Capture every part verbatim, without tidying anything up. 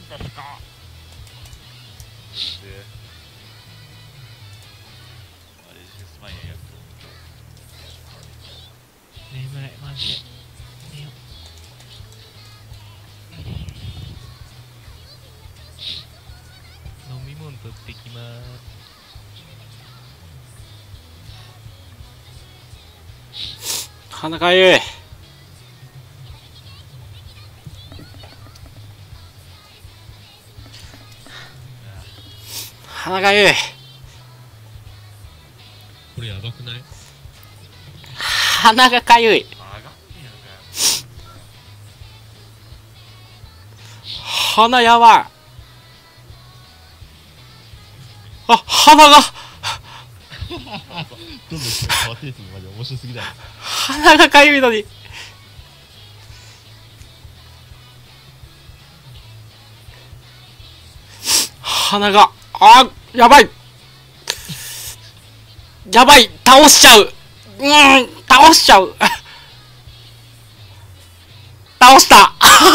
ですか。 で、あれですまんややつ。 眠いマジで。寝よう。飲み物取ってきまーす。 鼻かゆい。鼻かゆい。 これやばくない？ 鼻がかゆい。 あがんねやんかよ。 鼻やばい。あ、鼻がどんどん変わっていってマジ面白すぎだよ。 鼻がかゆいのに。鼻が、あー、やばい。やばい、倒しちゃう。うーん、倒しちゃう。倒した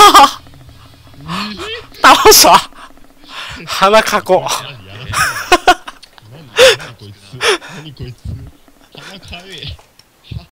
倒した。鼻かこ。 何やらせない。何何こいつ。何こいつ。鼻かゆい。